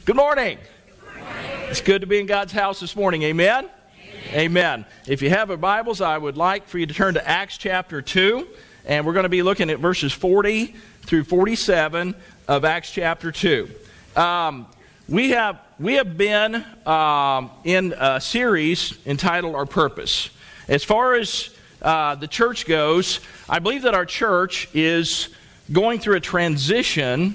Good morning. It's good to be in God's house this morning. Amen? Amen. If you have your Bibles, I would like for you to turn to Acts chapter 2, and we're going to be looking at verses 40 through 47 of Acts chapter 2. We have been in a series entitled Our Purpose. As far as the church goes, I believe that our church is going through a transition,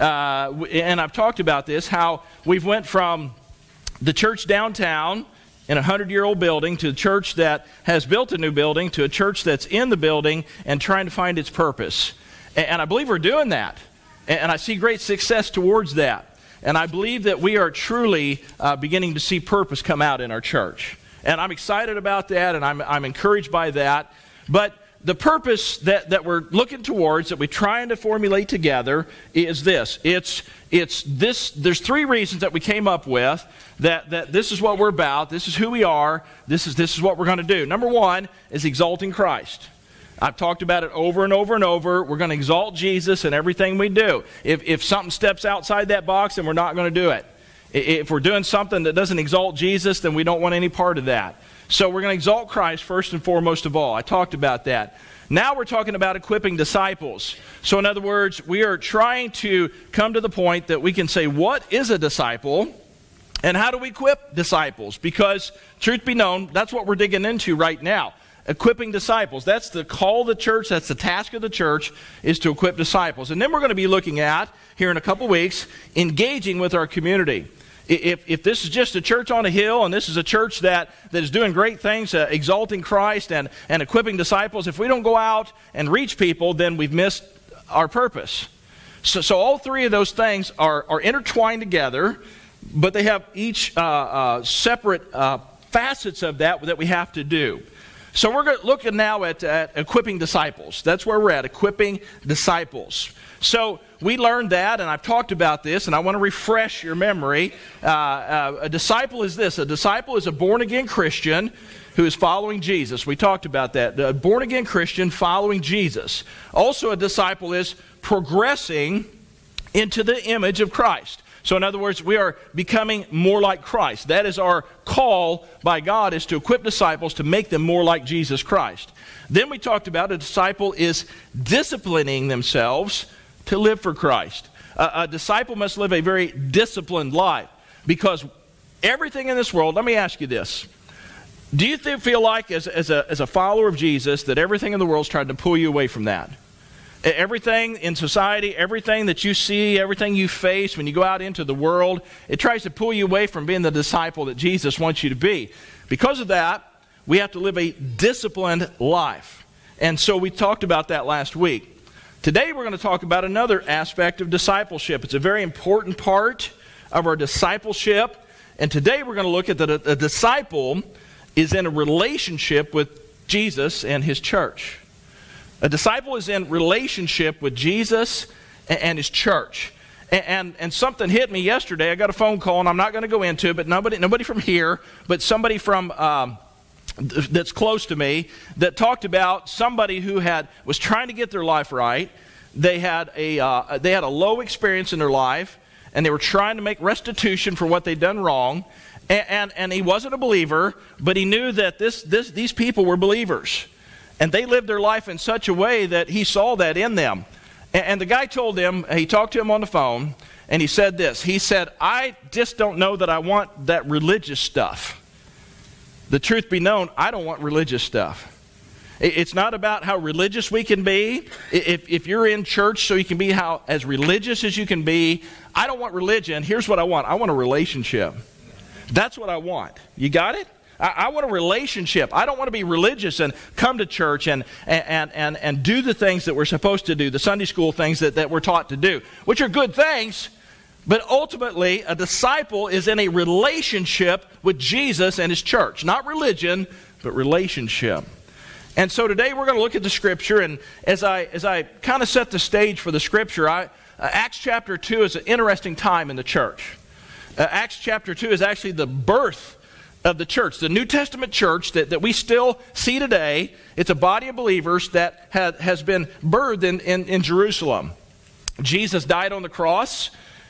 and I've talked about this, how we've went from the church downtown in a 100-year-old building to a church that has built a new building to a church that's in the building and trying to find its purpose. And I believe we're doing that. And I see great success towards that. And I believe that we are truly beginning to see purpose come out in our church. And I'm excited about that, and I'm encouraged by that. But the purpose that we're looking towards, that we're trying to formulate together, is this. It's this. There's three reasons that we came up with that this is what we're about. This is who we are. This is what we're going to do. Number one is exalting Christ. I've talked about it over and over and over. We're going to exalt Jesus in everything we do. If something steps outside that box, then we're not going to do it. If we're doing something that doesn't exalt Jesus, then we don't want any part of that. So we're going to exalt Christ first and foremost of all. I talked about that. Now we're talking about equipping disciples. So in other words, we are trying to come to the point that we can say, what is a disciple? And how do we equip disciples? Because, truth be known, that's what we're digging into right now. Equipping disciples. That's the call of the church. That's the task of the church, is to equip disciples. And then we're going to be looking at, here in a couple weeks, engaging with our community. If this is just a church on a hill, and this is a church that is doing great things, exalting Christ and equipping disciples, if we don't go out and reach people, then we've missed our purpose. So all three of those things are intertwined together, but they have each separate facets of that we have to do. So we're looking now at equipping disciples. That's where we're at, equipping disciples. So we learned that, and I've talked about this, and I want to refresh your memory. A disciple is this. A disciple is a born-again Christian who is following Jesus. We talked about that. A born-again Christian following Jesus. Also, a disciple is progressing into the image of Christ. So in other words, we are becoming more like Christ. That is our call by God, is to equip disciples to make them more like Jesus Christ. Then we talked about a disciple is disciplining themselves to live for Christ. A disciple must live a very disciplined life, because everything in this world, let me ask you this. Do you feel like as a follower of Jesus that everything in the world is trying to pull you away from that? Everything in society, everything that you see, everything you face when you go out into the world, it tries to pull you away from being the disciple that Jesus wants you to be. Because of that, we have to live a disciplined life. And so we talked about that last week. Today we're going to talk about another aspect of discipleship. It's a very important part of our discipleship. And today we're going to look at that a disciple is in a relationship with Jesus and His church. A disciple is in relationship with Jesus and His church. And something hit me yesterday. I got a phone call, and I'm not going to go into it, but nobody from here, but somebody from that's close to me, that talked about somebody who was trying to get their life right. They had a low experience in their life, and they were trying to make restitution for what they'd done wrong. And he wasn't a believer, but he knew that these people were believers. And they lived their life in such a way that he saw that in them. And the guy told him, he talked to him on the phone, and he said this. He said, I just don't know that I want that religious stuff. The truth be known, I don't want religious stuff. It's not about how religious we can be. If you're in church so you can be as religious as you can be, I don't want religion. Here's what I want. I want a relationship. That's what I want. You got it? I want a relationship. I don't want to be religious and come to church and do the things that we're supposed to do, the Sunday school things that we're taught to do, which are good things. But ultimately, a disciple is in a relationship with Jesus and His church. Not religion, but relationship. And so today we're going to look at the Scripture, and as I kind of set the stage for the Scripture, Acts chapter 2 is an interesting time in the church. Acts chapter 2 is actually the birth of the church, the New Testament church that we still see today. It's a body of believers that has been birthed in Jerusalem. Jesus died on the cross.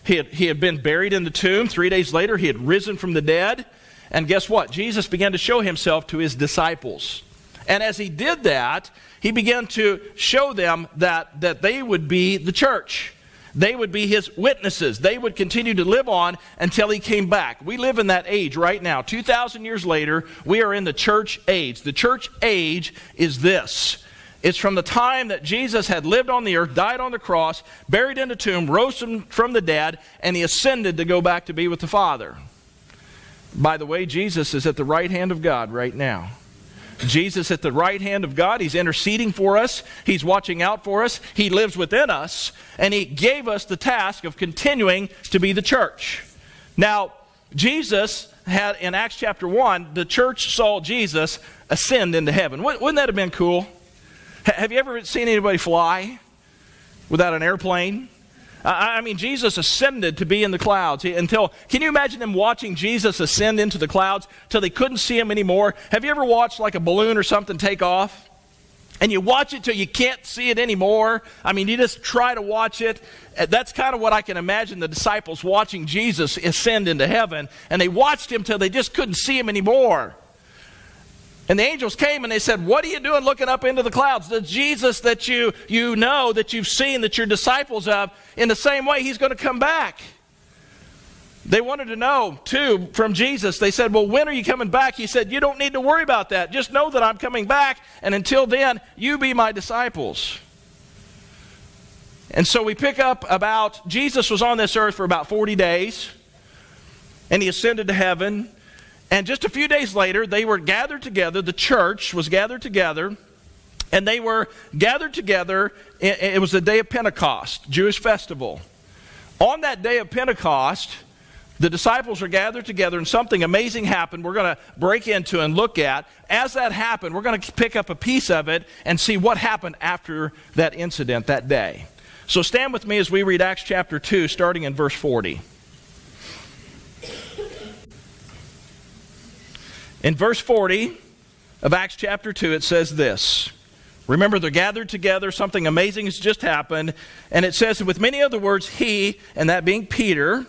He had been buried in the tomb. 3 days later, he had risen from the dead. And guess what? Jesus began to show himself to his disciples. And as he did that, he began to show them that they would be the church. They would be his witnesses. They would continue to live on until he came back. We live in that age right now. 2,000 years later, we are in the church age. The church age is this. It's from the time that Jesus had lived on the earth, died on the cross, buried in the tomb, rose from the dead, and he ascended to go back to be with the Father. By the way, Jesus is at the right hand of God right now. Jesus at the right hand of God. He's interceding for us. He's watching out for us. He lives within us. And he gave us the task of continuing to be the church. Now, Jesus had, in Acts chapter 1, the church saw Jesus ascend into heaven. Wouldn't that have been cool? Have you ever seen anybody fly without an airplane? I mean, Jesus ascended to be in the clouds can you imagine them watching Jesus ascend into the clouds till they couldn't see him anymore? Have you ever watched like a balloon or something take off? And you watch it till you can't see it anymore? I mean, you just try to watch it. That's kind of what I can imagine the disciples watching Jesus ascend into heaven. And they watched him till they just couldn't see him anymore. And the angels came and they said, what are you doing looking up into the clouds? The Jesus that you know, that you've seen, that you're disciples of, in the same way, he's going to come back. They wanted to know, too, from Jesus. They said, well, when are you coming back? He said, you don't need to worry about that. Just know that I'm coming back, and until then, you be my disciples. And so we pick up about, Jesus was on this earth for about 40 days, and he ascended to heaven. And just a few days later, they were gathered together. The church was gathered together. And they were gathered together. It was the day of Pentecost, Jewish festival. On that day of Pentecost, the disciples were gathered together and something amazing happened. We're going to break into and look at. As that happened, we're going to pick up a piece of it and see what happened after that incident that day. So stand with me as we read Acts chapter 2, starting in verse 40. In verse 40 of Acts chapter 2, it says this. Remember, they're gathered together. Something amazing has just happened. And it says, with many other words, he, and that being Peter,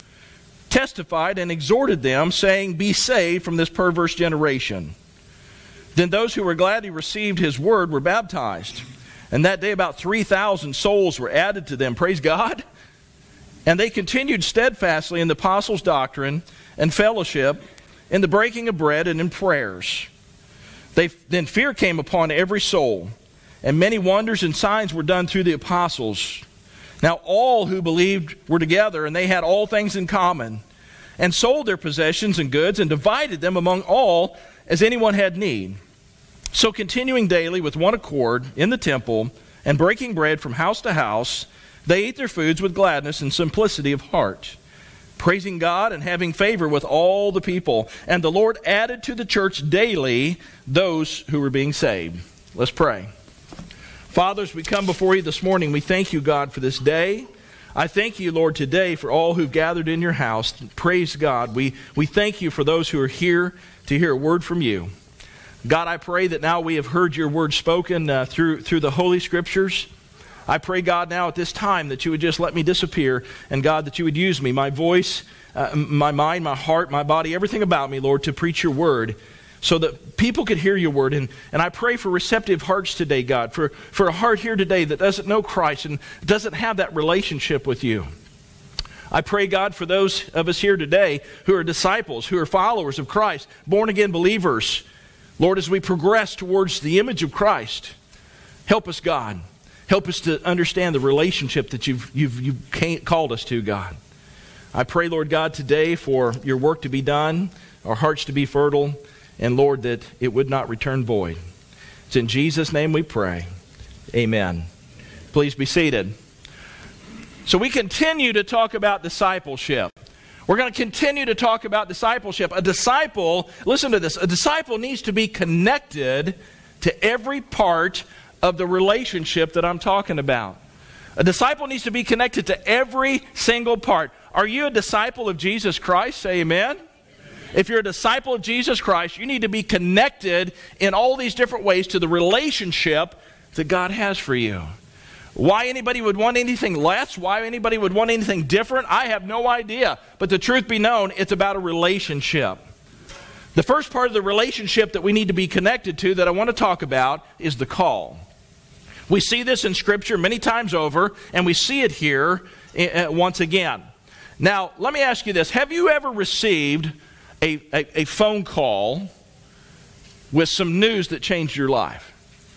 testified and exhorted them, saying, be saved from this perverse generation. Then those who were gladly received his word were baptized. And that day about 3,000 souls were added to them. Praise God. And they continued steadfastly in the apostles' doctrine and fellowship, in the breaking of bread and in prayers. Then fear came upon every soul, and many wonders and signs were done through the apostles. Now all who believed were together, and they had all things in common, and sold their possessions and goods, and divided them among all as anyone had need. So continuing daily with one accord in the temple, and breaking bread from house to house, they ate their foods with gladness and simplicity of heart, praising God and having favor with all the people. And the Lord added to the church daily those who were being saved. Let's pray. Father, as we come before you this morning, we thank you, God, for this day. I thank you, Lord, today for all who've gathered in your house. Praise God. We thank you for those who are here to hear a word from you. God, I pray that now we have heard your word spoken through the Holy Scriptures. I pray, God, now at this time that you would just let me disappear, and God, that you would use me, my voice, my mind, my heart, my body, everything about me, Lord, to preach your word so that people could hear your word. And I pray for receptive hearts today, God, for a heart here today that doesn't know Christ and doesn't have that relationship with you. I pray, God, for those of us here today who are disciples, who are followers of Christ, born-again believers. Lord, as we progress towards the image of Christ, help us, God. Help us to understand the relationship that you've called us to, God. I pray, Lord God, today for your work to be done, our hearts to be fertile, and, Lord, that it would not return void. It's in Jesus' name we pray. Amen. Please be seated. So we continue to talk about discipleship. We're going to continue to talk about discipleship. A disciple, listen to this, a disciple needs to be connected to every part of the relationship that I'm talking about. A disciple needs to be connected to every single part. Are you a disciple of Jesus Christ? Say amen. If you're a disciple of Jesus Christ, you need to be connected in all these different ways to the relationship that God has for you. Why anybody would want anything less, why anybody would want anything different, I have no idea. But the truth be known, it's about a relationship. The first part of the relationship that we need to be connected to that I want to talk about is the call. We see this in Scripture many times over, and we see it here once again. Now, let me ask you this. Have you ever received a phone call with some news that changed your life?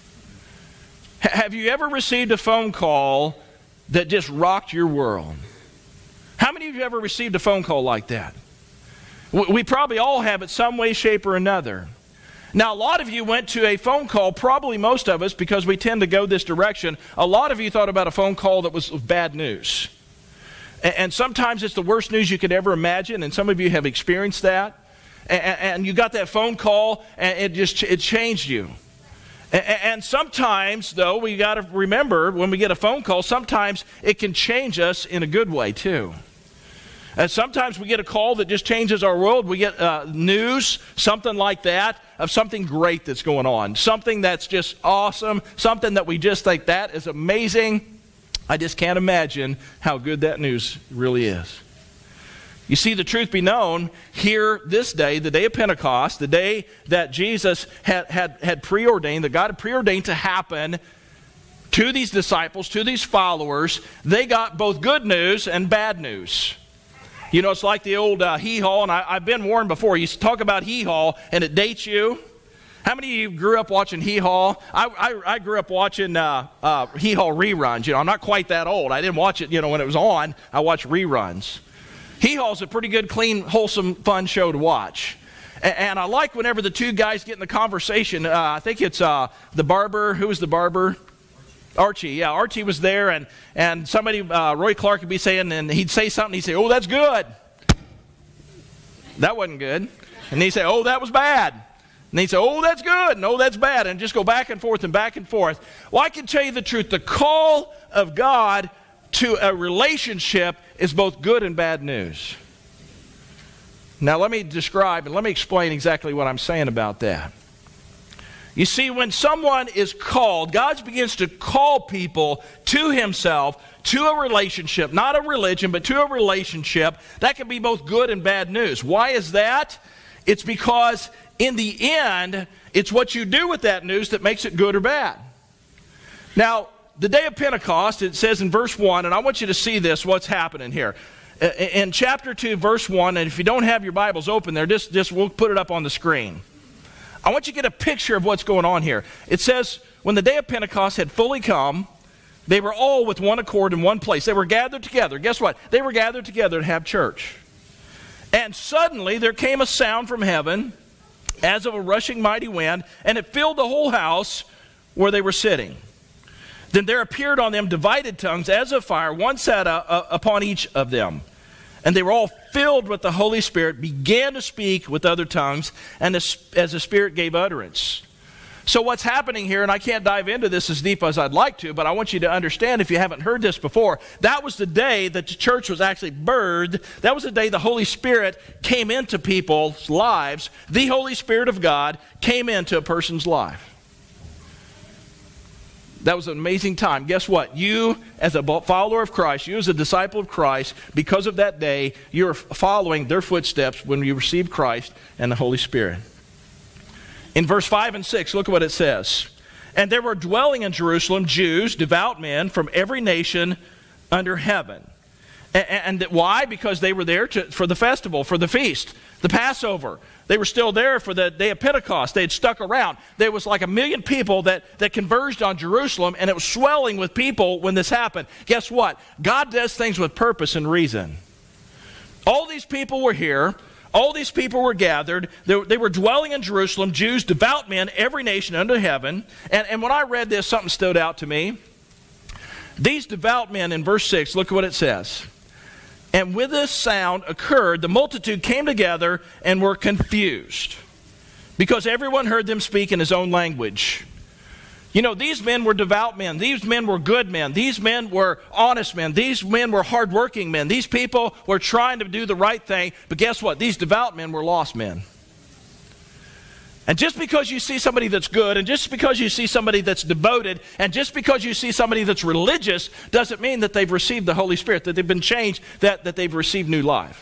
Have you ever received a phone call that just rocked your world? How many of you ever received a phone call like that? We probably all have it some way, shape, or another. Now, a lot of you went to a phone call, probably most of us, because we tend to go this direction. A lot of you thought about a phone call that was bad news. And sometimes it's the worst news you could ever imagine, and some of you have experienced that. And you got that phone call, and it changed you. And sometimes, though, we got to remember, when we get a phone call, sometimes it can change us in a good way, too. And sometimes we get a call that just changes our world. We get news, something like that, of something great that's going on. Something that's just awesome. Something that we just think, that is amazing. I just can't imagine how good that news really is. You see, the truth be known, here this day, the day of Pentecost, the day that Jesus had preordained, that God had preordained to happen to these disciples, to these followers, they got both good news and bad news. You know, it's like the old hee-haw, and I've been warned before. You talk about hee-haw, and it dates you. How many of you grew up watching hee-haw? I grew up watching hee-haw reruns. You know, I'm not quite that old. I didn't watch it, when it was on. I watched reruns. Hee-Haw's a pretty good, clean, wholesome, fun show to watch. And I like whenever the two guys get in the conversation. I think it's the barber. Who was the barber? Archie. Yeah, Archie was there, and somebody, Roy Clark would be saying, and he'd say something, he'd say, "Oh, that's good." That wasn't good. And he'd say, "Oh, that was bad." And he'd say, "Oh, that's good." "No, that's bad." And just go back and forth and back and forth. Well, I can tell you the truth. The call of God to a relationship is both good and bad news. Now let me describe and let me explain exactly what I'm saying about that. You see, when someone is called, God begins to call people to himself, to a relationship, not a religion, but to a relationship. That can be both good and bad news. Why is that? It's because in the end, it's what you do with that news that makes it good or bad. Now, the day of Pentecost, it says in verse 1, and I want you to see this, what's happening here. In chapter 2, verse 1, and if you don't have your Bibles open there, just we'll put it up on the screen. I want you to get a picture of what's going on here. It says, when the day of Pentecost had fully come, they were all with one accord in one place. They were gathered together. Guess what? They were gathered together to have church. And suddenly there came a sound from heaven as of a rushing mighty wind, and it filled the whole house where they were sitting. Then there appeared on them divided tongues as of fire, one sat upon each of them. And they were all filled with the Holy Spirit, began to speak with other tongues, and as the Spirit gave utterance. So what's happening here, and I can't dive into this as deep as I'd like to, but I want you to understand, if you haven't heard this before, that was the day that the church was actually birthed. That was the day the Holy Spirit came into people's lives. The Holy Spirit of God came into a person's life. That was an amazing time. Guess what? You, as a follower of Christ, you as a disciple of Christ, because of that day, you're following their footsteps when you receive Christ and the Holy Spirit. In verse 5 and 6, look at what it says. And there were dwelling in Jerusalem Jews, devout men from every nation under heaven. And why? Because they were there for the festival, for the feast, the Passover. They were still there for the day of Pentecost. They had stuck around. There was like 1 million people that converged on Jerusalem, and it was swelling with people when this happened. Guess what? God does things with purpose and reason. All these people were here. All these people were gathered. They were dwelling in Jerusalem, Jews, devout men, every nation under heaven. And when I read this, something stood out to me. These devout men, in verse 6, look at what it says. And with this sound occurred, the multitude came together and were confused, because everyone heard them speak in his own language. You know, these men were devout men. These men were good men. These men were honest men. These men were hardworking men. These people were trying to do the right thing. But guess what? These devout men were lost men. And just because you see somebody that's good, and just because you see somebody that's devoted, and just because you see somebody that's religious, doesn't mean that they've received the Holy Spirit, that they've been changed, that they've received new life.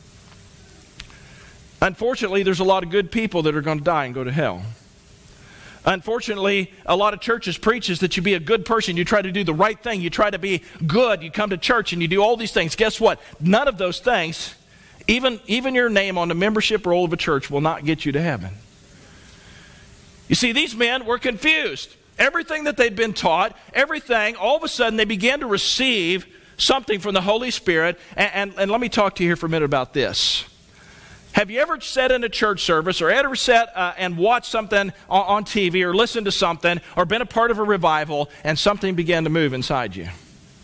Unfortunately, there's a lot of good people that are going to die and go to hell. Unfortunately, a lot of churches preaches that you be a good person, you try to do the right thing, you try to be good, you come to church and you do all these things. Guess what? None of those things, even your name on the membership roll of a church, will not get you to heaven. You see, these men were confused. Everything that they'd been taught, everything, all of a sudden they began to receive something from the Holy Spirit. And let me talk to you here for a minute about this. Have you ever sat in a church service or ever sat and watched something on TV or listened to something or been a part of a revival and something began to move inside you?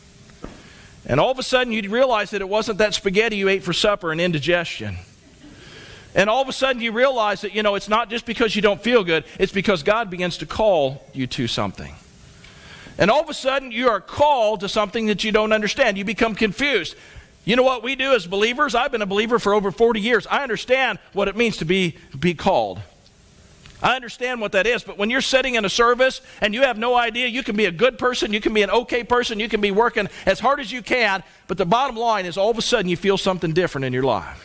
And all of a sudden you'd realize that it wasn't that spaghetti you ate for supper and indigestion. And all of a sudden you realize that, it's not just because you don't feel good, it's because God begins to call you to something. And all of a sudden you are called to something that you don't understand. You become confused. You know what we do as believers? I've been a believer for over 40 years. I understand what it means to be called. I understand what that is, but when you're sitting in a service and you have no idea, you can be a good person, you can be an okay person, you can be working as hard as you can, but the bottom line is all of a sudden you feel something different in your life.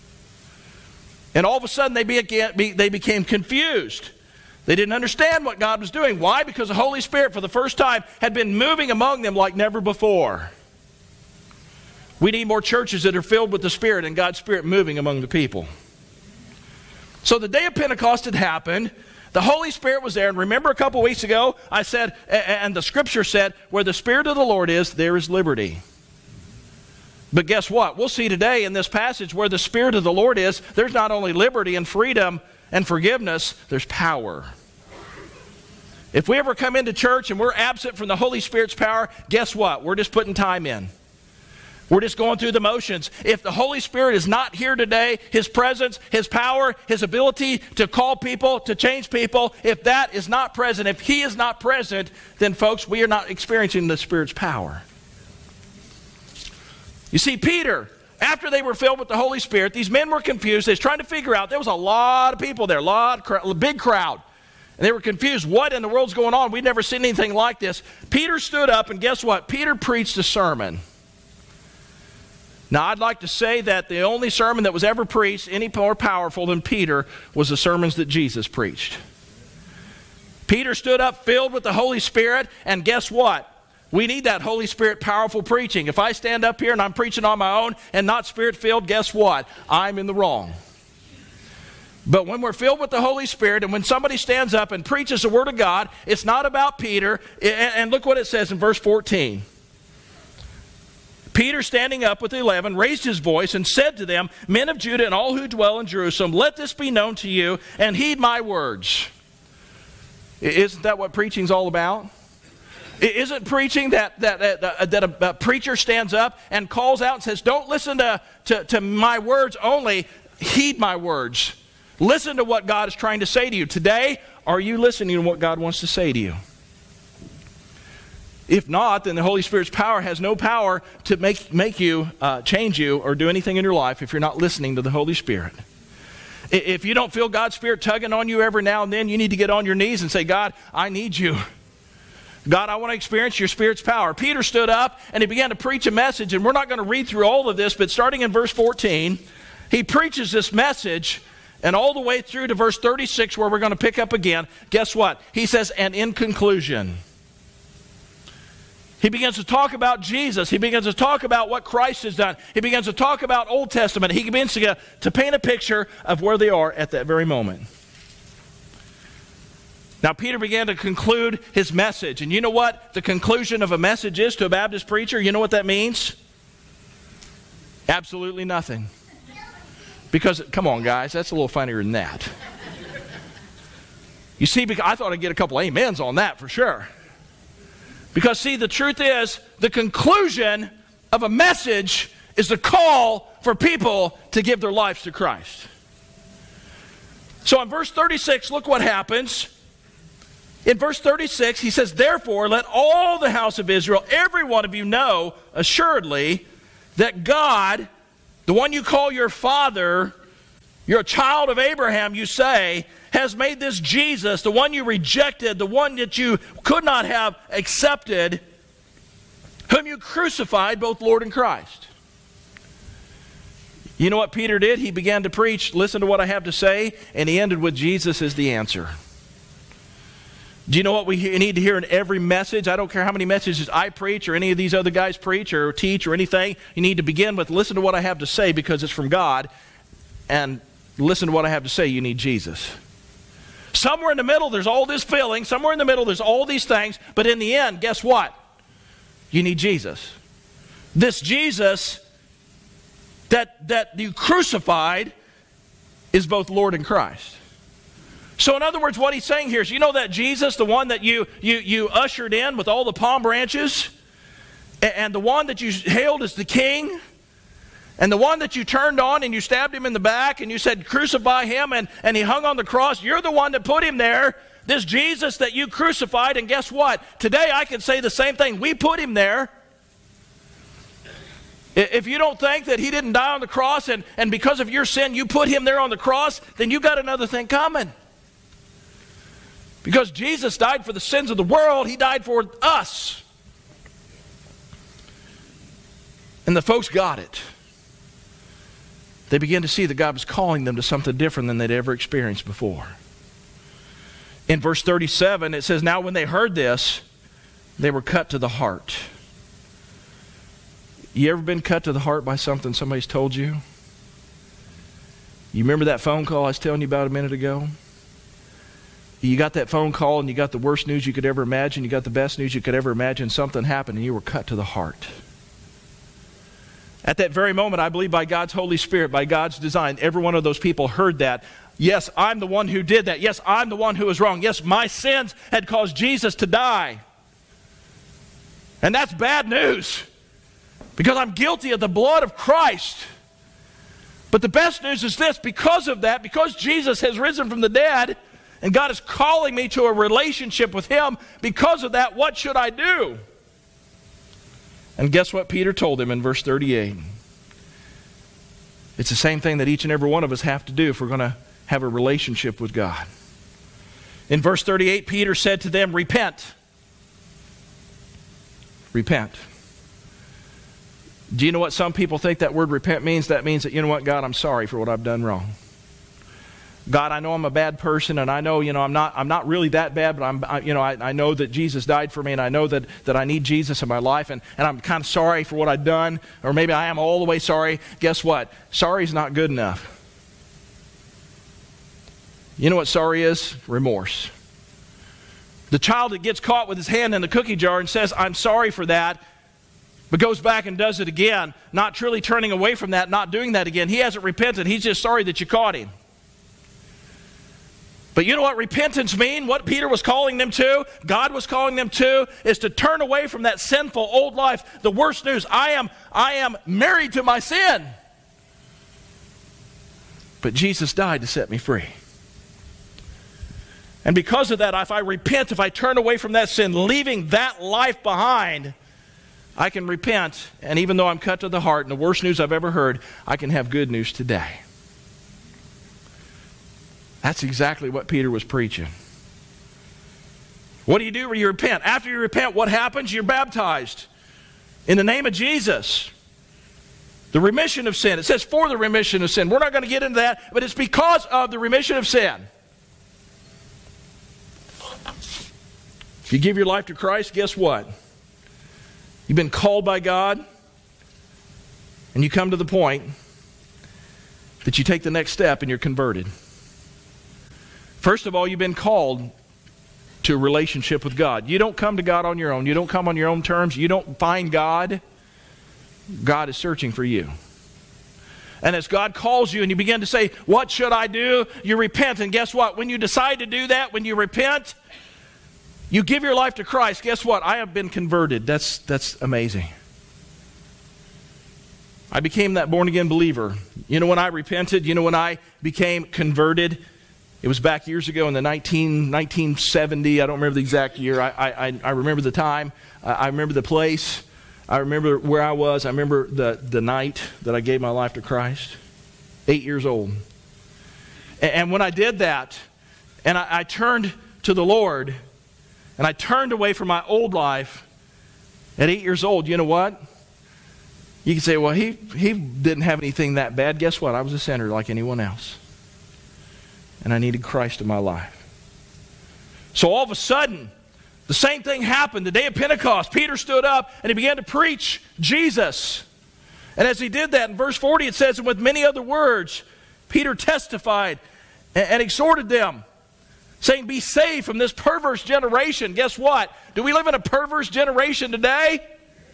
And all of a sudden they became confused. They didn't understand what God was doing. Why? Because the Holy Spirit for the first time had been moving among them like never before. We need more churches that are filled with the Spirit and God's Spirit moving among the people. So the day of Pentecost had happened. The Holy Spirit was there. And remember a couple weeks ago I said, and the Scripture said, where the Spirit of the Lord is, there is liberty. But guess what? We'll see today in this passage where the Spirit of the Lord is, there's not only liberty and freedom and forgiveness, there's power. If we ever come into church and we're absent from the Holy Spirit's power, guess what? We're just putting time in. We're just going through the motions. If the Holy Spirit is not here today, His presence, His power, His ability to call people, to change people, if that is not present, if He is not present, then folks, we are not experiencing the Spirit's power. You see, Peter, after they were filled with the Holy Spirit, these men were confused. They were trying to figure out, there was a lot of people there, a big crowd. And they were confused. What in the world's going on? We'd never seen anything like this. Peter stood up, and guess what? Peter preached a sermon. Now, I'd like to say that the only sermon that was ever preached any more powerful than Peter was the sermons that Jesus preached. Peter stood up filled with the Holy Spirit, and guess what? We need that Holy Spirit powerful preaching. If I stand up here and I'm preaching on my own and not Spirit-filled, guess what? I'm in the wrong. But when we're filled with the Holy Spirit and when somebody stands up and preaches the Word of God, it's not about Peter. And look what it says in verse 14. Peter, standing up with the 11, raised his voice and said to them, "Men of Judah and all who dwell in Jerusalem, let this be known to you and heed my words." Isn't that what preaching's all about? Isn't preaching that a preacher stands up and calls out and says, don't listen to my words only, heed my words. Listen to what God is trying to say to you. Today, are you listening to what God wants to say to you? If not, then the Holy Spirit's power has no power to make you, change you, or do anything in your life if you're not listening to the Holy Spirit. If you don't feel God's Spirit tugging on you every now and then, you need to get on your knees and say, God, I need you. God, I want to experience your Spirit's power. Peter stood up and he began to preach a message, and we're not going to read through all of this, but starting in verse 14, he preaches this message, and all the way through to verse 36 where we're going to pick up again, guess what? He says, and in conclusion, he begins to talk about Jesus. He begins to talk about what Christ has done. He begins to talk about Old Testament. He begins to paint a picture of where they are at that very moment. Now, Peter began to conclude his message. And you know what the conclusion of a message is to a Baptist preacher? You know what that means? Absolutely nothing. Because, come on, guys, that's a little funnier than that. You see, I thought I'd get a couple amens on that for sure. Because, see, the truth is, the conclusion of a message is the call for people to give their lives to Christ. So in verse 36, look what happens. In verse 36, he says, "Therefore, let all the house of Israel, every one of you, know assuredly that God, the one you call your father, you're a child of Abraham, you say, has made this Jesus, the one you rejected, the one that you could not have accepted, whom you crucified, both Lord and Christ. You know what Peter did? He began to preach, listen to what I have to say, and he ended with Jesus as the answer. Do you know what we need to hear in every message? I don't care how many messages I preach or any of these other guys preach or teach or anything. You need to begin with, listen to what I have to say because it's from God. And listen to what I have to say, you need Jesus. Somewhere in the middle, there's all this filling. Somewhere in the middle, there's all these things. But in the end, guess what? You need Jesus. This Jesus that you crucified is both Lord and Christ. So in other words, what he's saying here is, you know that Jesus, the one that you ushered in with all the palm branches, and the one that you hailed as the king, and the one that you turned on and you stabbed him in the back and you said, crucify him, and he hung on the cross, you're the one that put him there, this Jesus that you crucified, and guess what? Today I can say the same thing. We put him there. If you don't think that he didn't die on the cross and because of your sin you put him there on the cross, then you got another thing coming. Because Jesus died for the sins of the world, he died for us. And the folks got it. They began to see that God was calling them to something different than they'd ever experienced before. In verse 37, it says, now when they heard this, they were cut to the heart. You ever been cut to the heart by something somebody's told you? You remember that phone call I was telling you about a minute ago? You got that phone call and you got the worst news you could ever imagine. You got the best news you could ever imagine. Something happened and you were cut to the heart. At that very moment, I believe by God's Holy Spirit, by God's design, every one of those people heard that. Yes, I'm the one who did that. Yes, I'm the one who was wrong. Yes, my sins had caused Jesus to die. And that's bad news. Because I'm guilty of the blood of Christ. But the best news is this, because of that, because Jesus has risen from the dead, and God is calling me to a relationship with him, because of that, what should I do? And guess what Peter told him in verse 38? It's the same thing that each and every one of us have to do if we're going to have a relationship with God. In verse 38, Peter said to them, repent. Repent. Do you know what some people think that word repent means? That means that, you know what, God, I'm sorry for what I've done wrong. God, I know I'm a bad person, and I know, I'm not really that bad, but I know that Jesus died for me, and I know that I need Jesus in my life, and I'm kind of sorry for what I've done, or maybe I am all the way sorry. Guess what? Sorry is not good enough. You know what sorry is? Remorse. The child that gets caught with his hand in the cookie jar and says, I'm sorry for that, but goes back and does it again, not truly turning away from that, not doing that again. He hasn't repented. He's just sorry that you caught him. But you know what repentance means? What Peter was calling them to, God was calling them to, is to turn away from that sinful old life. The worst news, I am married to my sin. But Jesus died to set me free. And because of that, if I repent, if I turn away from that sin, leaving that life behind, I can repent, and even though I'm cut to the heart and the worst news I've ever heard, I can have good news today. That's exactly what Peter was preaching. What do you do when you repent? After you repent, what happens? You're baptized in the name of Jesus. The remission of sin. It says for the remission of sin. We're not going to get into that, but it's because of the remission of sin. If you give your life to Christ, guess what? You've been called by God, and you come to the point that you take the next step and you're converted. First of all, you've been called to a relationship with God. You don't come to God on your own. You don't come on your own terms. You don't find God. God is searching for you. And as God calls you and you begin to say, what should I do? You repent. And guess what? When you decide to do that, when you repent, you give your life to Christ. Guess what? I have been converted. That's amazing. I became that born-again believer. You know when I repented? You know when I became converted? It was back years ago in the 1970. I don't remember the exact year. I remember the time. I remember the place. I remember where I was. I remember the night that I gave my life to Christ. 8 years old. And when I did that, And I turned to the Lord, and I turned away from my old life at 8 years old. You know what? You can say, well, he didn't have anything that bad. Guess what? I was a sinner like anyone else. And I needed Christ in my life. So all of a sudden, the same thing happened. The day of Pentecost, Peter stood up and he began to preach Jesus. And as he did that, in verse 40 it says, and with many other words, Peter testified and exhorted them, saying, be saved from this perverse generation. Guess what? Do we live in a perverse generation today?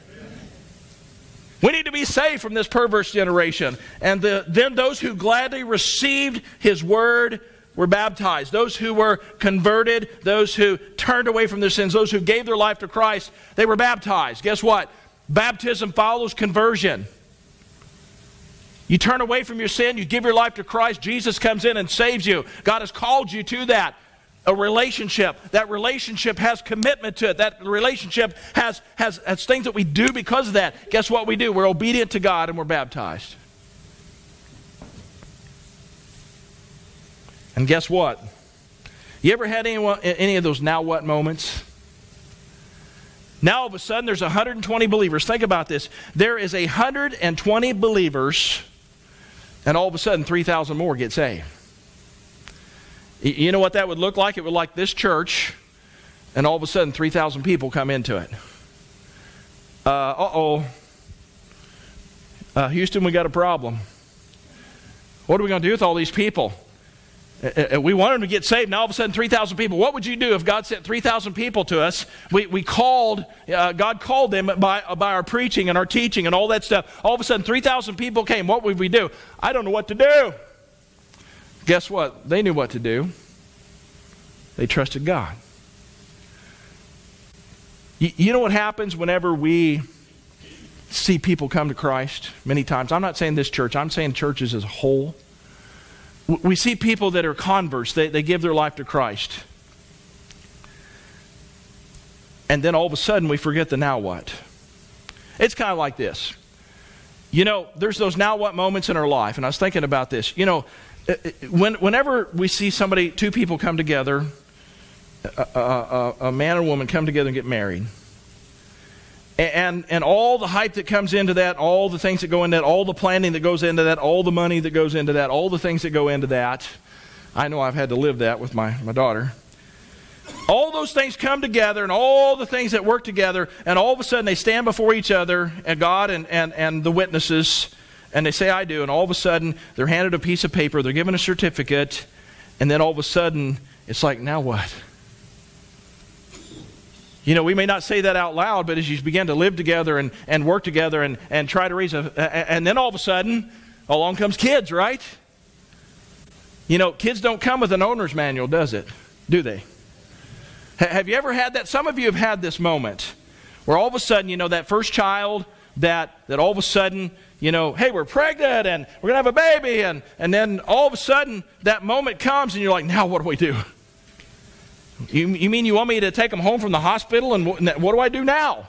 We need to be saved from this perverse generation. And then those who gladly received his word were baptized. Those who were converted, those who turned away from their sins, those who gave their life to Christ, they were baptized. Guess what? Baptism follows conversion. You turn away from your sin, you give your life to Christ, Jesus comes in and saves you. God has called you to that. A relationship. That relationship has commitment to it. That relationship has things that we do because of that. Guess what we do? We're obedient to God and we're baptized. And guess what? You ever had any of those now what moments? Now all of a sudden there's 120 believers. Think about this. There is 120 believers, and all of a sudden 3,000 more get saved. You know what that would look like? It would look like this church, and all of a sudden 3,000 people come into it. Houston, we got a problem. What are we going to do with all these people? We want them to get saved. Now all of a sudden 3,000 people. What would you do if God sent 3,000 people to us? God called them by our preaching and our teaching and all that stuff. All of a sudden 3,000 people came. What would we do? I don't know what to do. Guess what? They knew what to do. They trusted God. You know what happens whenever we see people come to Christ many times? I'm not saying this church. I'm saying churches as a whole. We see people that are converts. They give their life to Christ. And then all of a sudden we forget the now what. It's kind of like this. You know, there's those now what moments in our life. And I was thinking about this. You know, whenever we see two people come together, a man and a woman come together and get married, and all the hype that comes into that, all the things that go into that, all the planning that goes into that, all the money that goes into that, all the things that go into that. I know I've had to live that with my daughter. All those things come together, and all the things that work together, and all of a sudden they stand before each other, and God and the witnesses, and they say, I do. And all of a sudden, they're handed a piece of paper. They're given a certificate. And then all of a sudden, it's like, now what? You know, we may not say that out loud, but as you begin to live together and work together and try to raise and then all of a sudden, along comes kids, right? You know, kids don't come with an owner's manual, does it? Do they? Have you ever had that? Some of you have had this moment where all of a sudden, you know, that first child that all of a sudden, you know, hey, we're pregnant and we're going to have a baby. And then all of a sudden that moment comes and you're like, now what do we do? You mean you want me to take them home from the hospital, and what do I do now?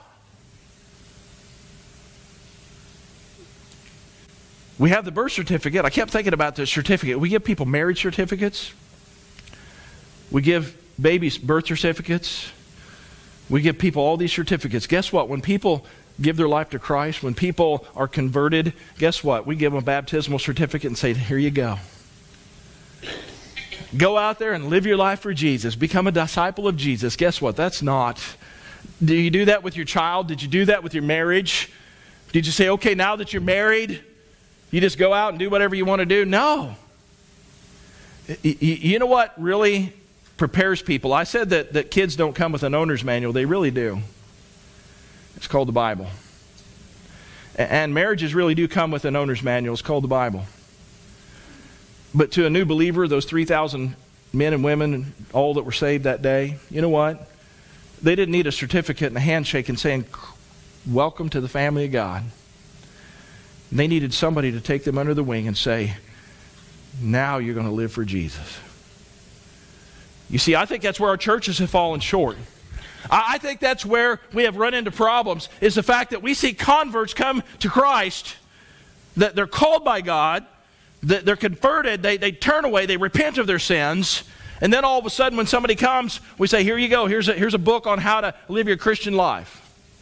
We have the birth certificate. I kept thinking about the certificate. We give people marriage certificates. We give babies birth certificates. We give people all these certificates. Guess what? When people give their life to Christ, when people are converted, guess what? We give them a baptismal certificate and say, here you go. Go out there and live your life for Jesus. Become a disciple of Jesus. Guess what? That's not. Do you do that with your child? Did you do that with your marriage? Did you say, okay, now that you're married, you just go out and do whatever you want to do? No. You know what really prepares people? I said that kids don't come with an owner's manual. They really do. It's called the Bible. And marriages really do come with an owner's manual. It's called the Bible. But to a new believer, those 3,000 men and women, all that were saved that day, you know what? They didn't need a certificate and a handshake and saying, welcome to the family of God. They needed somebody to take them under the wing and say, now you're going to live for Jesus. You see, I think that's where our churches have fallen short. I think that's where we have run into problems, is the fact that we see converts come to Christ, that they're called by God, that they're converted, they turn away, they repent of their sins, And then all of a sudden when somebody comes, we say, here you go, here's a book on how to live your Christian life.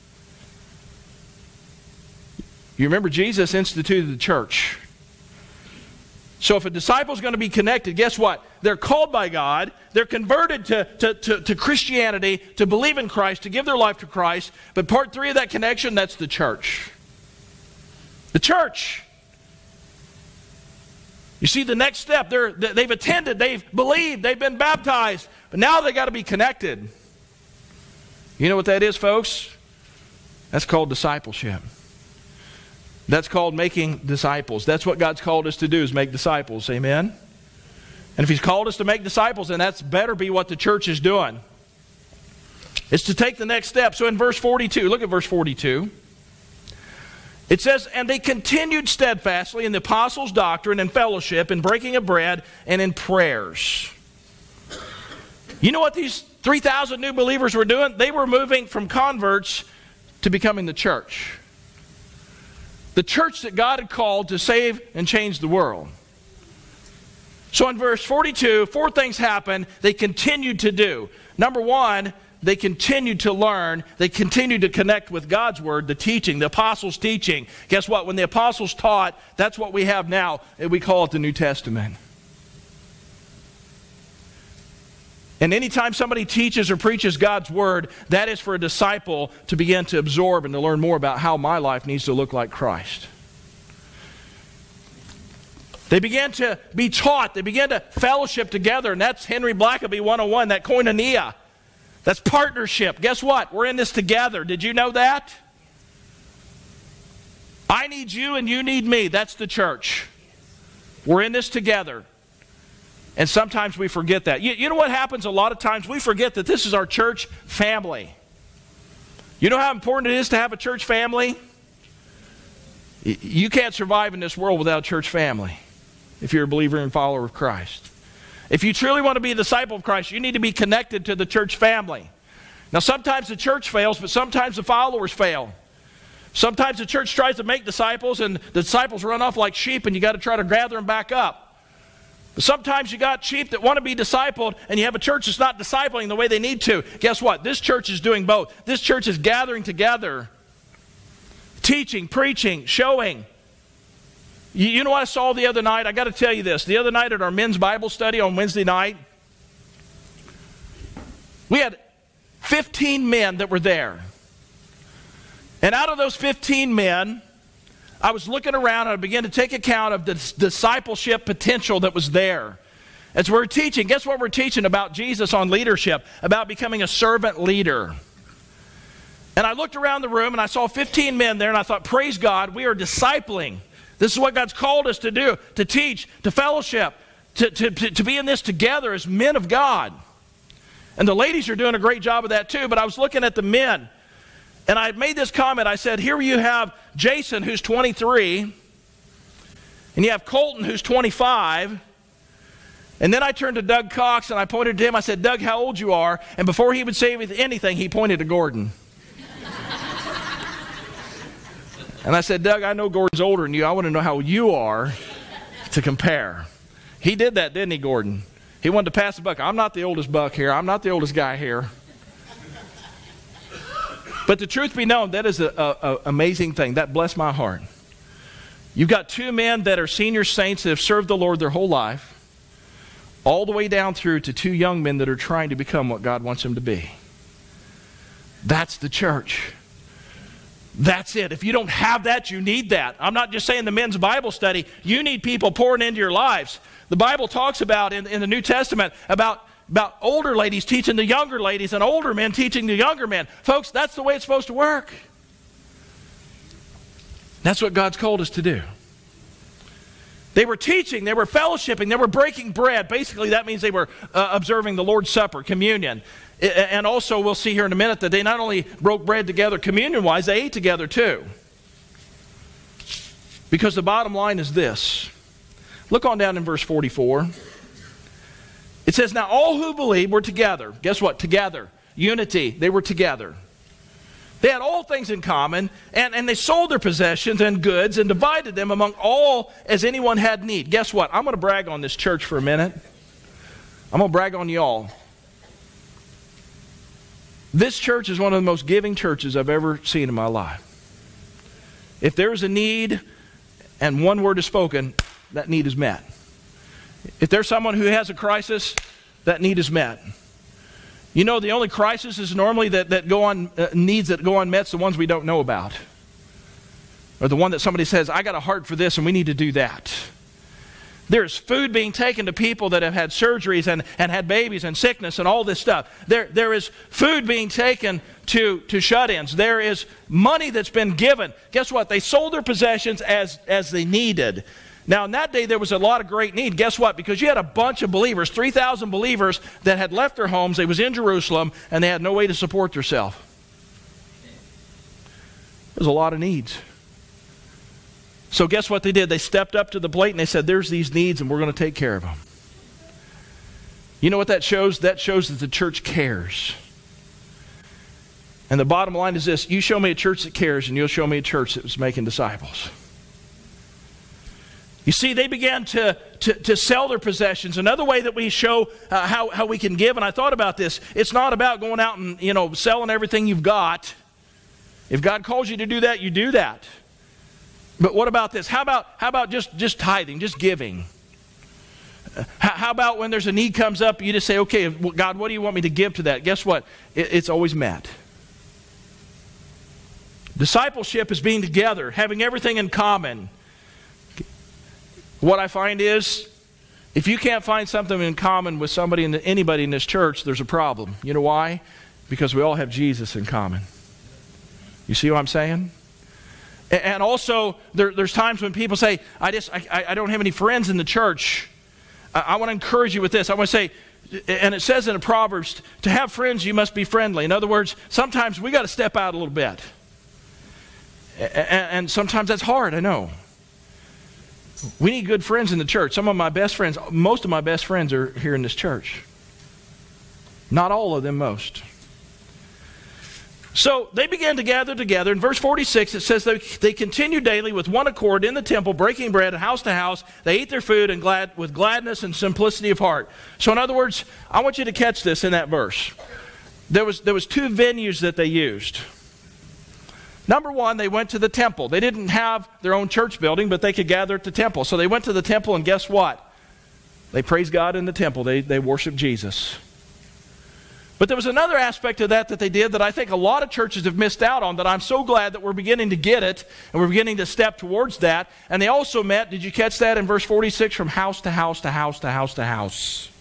You remember Jesus instituted the church. So if a disciple is going to be connected, guess what? They're called by God. They're converted to Christianity, to believe in Christ, to give their life to Christ. But part 3 of that connection, that's the church. The church. You see, the next step, they've attended, they've believed, they've been baptized. But now they've got to be connected. You know what that is, folks? That's called discipleship. That's called making disciples. That's what God's called us to do, is make disciples. Amen? And if He's called us to make disciples, then that's better be what the church is doing. It's to take the next step. So in verse 42, look at verse 42. It says, and they continued steadfastly in the apostles' doctrine and fellowship, in breaking of bread, and in prayers. You know what these 3,000 new believers were doing? They were moving from converts to becoming the church. The church that God had called to save and change the world. So in verse 42, 4 things happened they continued to do. Number 1, they continued to learn. They continued to connect with God's Word, the teaching, the apostles' teaching. Guess what? When the apostles taught, that's what we have now, and we call it the New Testament. And anytime somebody teaches or preaches God's Word, that is for a disciple to begin to absorb and to learn more about how my life needs to look like Christ. They began to be taught. They began to fellowship together, and that's Henry Blackaby 101, that koinonia. That's partnership. Guess what? We're in this together. Did you know that? I need you and you need me. That's the church. We're in this together. And sometimes we forget that. You know what happens a lot of times? We forget that this is our church family. You know how important it is to have a church family? You can't survive in this world without a church family if you're a believer and follower of Christ. If you truly want to be a disciple of Christ, you need to be connected to the church family. Now, sometimes the church fails, but sometimes the followers fail. Sometimes the church tries to make disciples, and the disciples run off like sheep, and you got to try to gather them back up. But sometimes you got sheep that want to be discipled, and you have a church that's not discipling the way they need to. Guess what? This church is doing both. This church is gathering together, teaching, preaching, showing. You know what I saw the other night? I got to tell you this. The other night at our men's Bible study on Wednesday night, we had 15 men that were there. And out of those 15 men, I was looking around and I began to take account of the discipleship potential that was there. As we're teaching, guess what we're teaching about Jesus on leadership, about becoming a servant leader. And I looked around the room and I saw 15 men there and I thought, praise God, we are discipling. This is what God's called us to do, to teach, to fellowship, to be in this together as men of God. And the ladies are doing a great job of that too, but I was looking at the men. And I made this comment. I said, here you have Jason, who's 23, and you have Colton, who's 25. And then I turned to Doug Cox, and I pointed to him. I said, Doug, how old you are? And before he would say anything, he pointed to Gordon. And I said, Doug, I know Gordon's older than you. I want to know how you are to compare. He did that, didn't he, Gordon? He wanted to pass the buck. I'm not the oldest buck here. I'm not the oldest guy here. But the truth be known, that is an amazing thing. That blessed my heart. You've got 2 men that are senior saints that have served the Lord their whole life, all the way down through to 2 young men that are trying to become what God wants them to be. That's the church. That's it. If you don't have that, you need that. I'm not just saying the men's Bible study. You need people pouring into your lives. The Bible talks about in the New Testament about older ladies teaching the younger ladies and older men teaching the younger men. Folks, that's the way it's supposed to work. That's what God's called us to do. They were teaching, they were fellowshipping, they were breaking bread. Basically, that means they were observing the Lord's Supper, communion. And also, we'll see here in a minute that they not only broke bread together communion-wise, they ate together too. Because the bottom line is this. Look on down in verse 44. It says, now all who believed were together. Guess what? Together. Unity. They were together. They had all things in common, and they sold their possessions and goods and divided them among all as anyone had need. Guess what? I'm going to brag on this church for a minute. I'm going to brag on y'all. This church is one of the most giving churches I've ever seen in my life. If there's a need and one word is spoken, that need is met. If there's someone who has a crisis, that need is met. You know, the only crisis is normally that go on needs that go unmet, the ones we don't know about. Or the one that somebody says, I got a heart for this and we need to do that. There's food being taken to people that have had surgeries and had babies and sickness and all this stuff. There is food being taken to shut-ins. There is money that's been given. Guess what? They sold their possessions as they needed. Now, in that day, there was a lot of great need. Guess what? Because you had a bunch of believers, 3,000 believers that had left their homes. They was in Jerusalem, and they had no way to support themselves. There's a lot of needs. So guess what they did? They stepped up to the plate and they said, there's these needs and we're going to take care of them. You know what that shows? That shows that the church cares. And the bottom line is this: you show me a church that cares and you'll show me a church that was making disciples. You see, they began to sell their possessions. Another way that we show how we can give, and I thought about this, it's not about going out and selling everything you've got. If God calls you to do that, you do that. But what about this? How about just tithing, just giving? How about when there's a need comes up, you just say, okay, God, what do you want me to give to that? Guess what? It's always met. Discipleship is being together, having everything in common. What I find is, if you can't find something in common with anybody in this church, there's a problem. You know why? Because we all have Jesus in common. You see what I'm saying? And also, there's times when people say, I don't have any friends in the church. I want to encourage you with this. I want to say, and it says in the Proverbs, to have friends, you must be friendly. In other words, sometimes we got to step out a little bit. And sometimes that's hard, I know. We need good friends in the church. Some of my best friends, most of my best friends are here in this church. Not all of them, most. So they began to gather together. In verse 46, it says they continued daily with one accord in the temple, breaking bread house to house. They ate their food and with gladness and simplicity of heart. So in other words, I want you to catch this in that verse. There was two venues that they used. Number one, they went to the temple. They didn't have their own church building, but they could gather at the temple. So they went to the temple, and guess what? They praised God in the temple. They worshiped Jesus. But there was another aspect of that they did that I think a lot of churches have missed out on, that I'm so glad that we're beginning to get it, and we're beginning to step towards that. And they also met, did you catch that in verse 46, from house to house to house to house to house.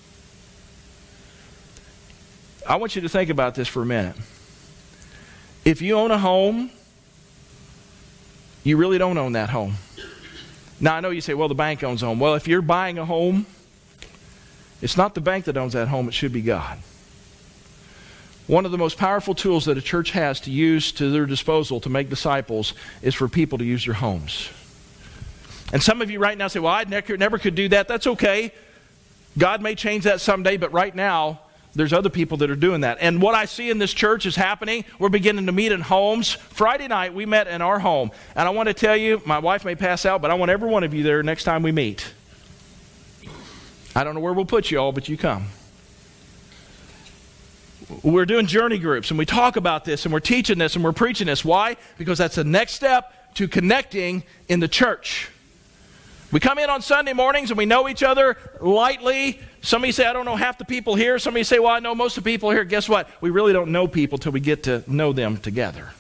I want you to think about this for a minute. If you own a home, you really don't own that home. Now, I know you say, well, the bank owns a home. Well, if you're buying a home, it's not the bank that owns that home. It should be God. One of the most powerful tools that a church has to use to their disposal to make disciples is for people to use their homes. And some of you right now say, well, I never could do that. That's okay. God may change that someday, but right now, there's other people that are doing that. And what I see in this church is happening. We're beginning to meet in homes. Friday night, we met in our home. And I want to tell you, my wife may pass out, but I want every one of you there next time we meet. I don't know where we'll put you all, but you come. We're doing journey groups, and we talk about this, and we're teaching this, and we're preaching this. Why? Because that's the next step to connecting in the church. We come in on Sunday mornings, and we know each other lightly. Some of you say, I don't know half the people here. Some of you say, well, I know most of the people here. Guess what? We really don't know people till we get to know them together.